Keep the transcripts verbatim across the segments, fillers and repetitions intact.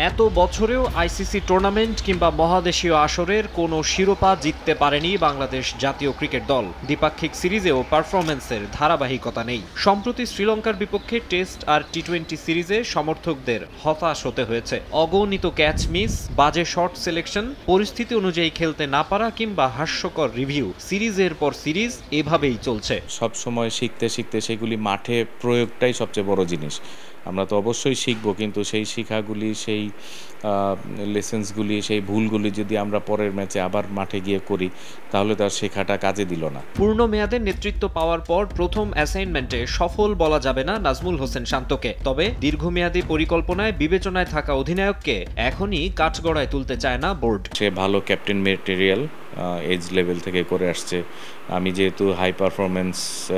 এত বছরেও ICC tournament কিংবা মহাদেশীয় আসরের কোনো শিরোপা জিততে পারেনি বাংলাদেশ জাতীয় ক্রিকেট দল। দ্বিপাক্ষিক সিরিজেও পারফরম্যান্সের ধারাবাহিকতা নেই। সম্প্রতি শ্রীলঙ্কার বিপক্ষে টেস্ট আর টি টোয়েন্টি সিরিজে সমর্থকদের হতাশ হতে হয়েছে। অগণিত ক্যাচ মিস, বাজে শট সিলেকশন, পরিস্থিতি অনুযায়ী খেলতে না পারা কিংবা হাস্যকর রিভিউ, সিরিজের পর সিরিজ এভাবেই চলছে। সব সময় শিখতে শিখতে সেগুলি মাঠে প্রয়োগটাই সবচেয়ে বড় জিনিস। আমরা তো অবশ্যই শিখব, কিন্তু সেই শিখাগুলি, সেই লেসেন্সগুলি, সেই ভুলগুলি যদি আমরা পরের ম্যাচে আবার মাঠে গিয়ে করি, তাহলে তার শেখাটা কাজে দিল না। পূর্ণ মেয়াদে নেতৃত্ব পাওয়ার পর প্রথম অ্যাসাইনমেন্টে সফল বলা যাবে না নাজমুল হোসেন শান্তকে। তবে দীর্ঘমেয়াদী পরিকল্পনায় বিবেচনায় থাকা অধিনায়ককে এখনই কাঠগড়ায় তুলতে চায় না বোর্ড। সে ভালো ক্যাপ্টেন মেটেরিয়াল, এজ লেভেল থেকে করে আসছে। আমি যেহেতু হাই পারফরমেন্স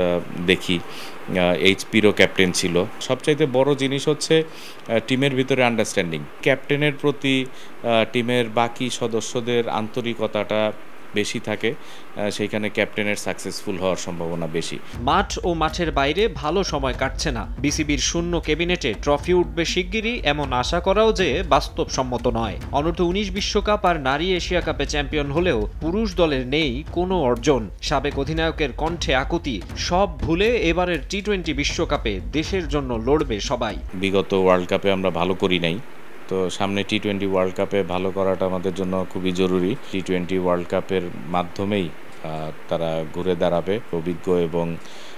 দেখি, এইচপিরও ক্যাপ্টেন ছিল। সবচাইতে বড় জিনিস হচ্ছে টিমের ভিতরে আন্ডারস্ট্যান্ডিং। ক্যাপ্টেনের প্রতি টিমের বাকি সদস্যদের আন্তরিকতাটা বেশি থাকে, সেইখানে ক্যাপ্টেনের সাকসেসফুল হওয়ার সম্ভাবনা বেশি। মাঠ ও মাঠের বাইরে ভালো সময় কাটছে না। বিসিবির শূন্য ক্যাবিনেটে ট্রফি উঠবে শিগগিরই, এমন আশা করাও যে বাস্তবসম্মত নয়। অনূর্ধ্ব উনিশ বিশ্বকাপ আর নারী এশিয়া কাপে চ্যাম্পিয়ন হলেও পুরুষ দলের নেই কোনো অর্জন। সাবেক অধিনায়কের কণ্ঠে আকুতি, সব ভুলে এবারের টি টোয়েন্টি বিশ্বকাপে দেশের জন্য লড়বে সবাই। বিগত ওয়ার্ল্ড কাপে আমরা ভালো করি নাই, তো সামনে টি টোয়েন্টি ওয়ার্ল্ড কাপে ভালো করাটা আমাদের জন্য খুবই জরুরি। টি টোয়েন্টি ওয়ার্ল্ড কাপের মাধ্যমেই তারা ঘুরে দাঁড়াবে। অভিজ্ঞ এবং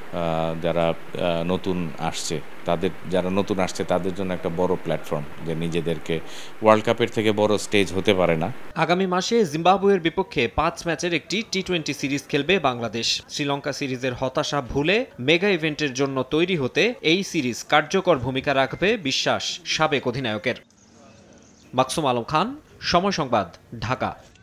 যারা নতুন আসছে তাদের যারা নতুন আসছে তাদের জন্য একটা বড় প্ল্যাটফর্ম, যে নিজেদেরকে ওয়ার্ল্ড কাপের থেকে বড় স্টেজ হতে পারে না। আগামী মাসে জিম্বাবুয়ের বিপক্ষে পাঁচ ম্যাচের একটি টি টোয়েন্টি সিরিজ খেলবে বাংলাদেশ। শ্রীলঙ্কা সিরিজের হতাশা ভুলে মেগা ইভেন্টের জন্য তৈরি হতে এই সিরিজ কার্যকর ভূমিকা রাখবে বিশ্বাস সাবেক অধিনায়কের। মাকসুম আলম খান, সময় সংবাদ, ঢাকা।